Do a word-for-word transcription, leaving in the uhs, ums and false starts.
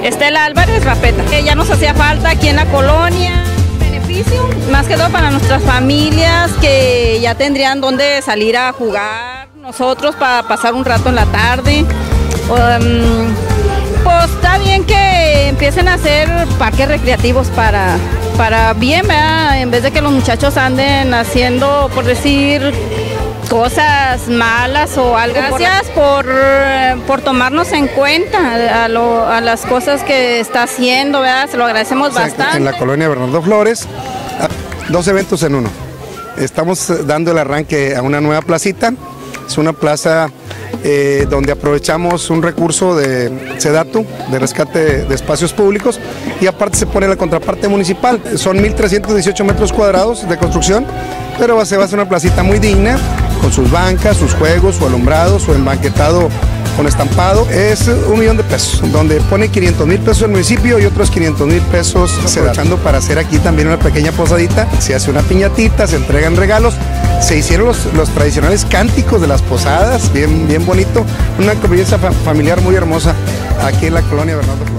Estela Álvarez Rapeta. Eh, ya nos hacía falta aquí en la colonia. Beneficio, más que todo para nuestras familias que ya tendrían donde salir a jugar, nosotros para pasar un rato en la tarde. Um, pues está bien que empiecen a hacer parques recreativos para, para bien, ¿verdad? En vez de que los muchachos anden haciendo, por decir, cosas malas o algo. Gracias por, por tomarnos en cuenta a, lo, a las cosas que está haciendo, ¿verdad? Se lo agradecemos bastante. En la colonia Bernardo Flores, dos eventos en uno. Estamos dando el arranque a una nueva placita. Es una plaza eh, donde aprovechamos un recurso de SEDATU, de rescate de espacios públicos, y aparte se pone la contraparte municipal. Son mil trescientos dieciocho metros cuadrados de construcción, pero se va a hacer una placita muy digna, con sus bancas, sus juegos, su alumbrado, su embanquetado con estampado. Es un millón de pesos, donde pone quinientos mil pesos el municipio y otros quinientos mil pesos aprovechando para hacer aquí también una pequeña posadita. Se hace una piñatita, se entregan regalos, se hicieron los, los tradicionales cánticos de las posadas, bien, bien bonito, una convivencia fa familiar muy hermosa aquí en la colonia Bernardo Flores.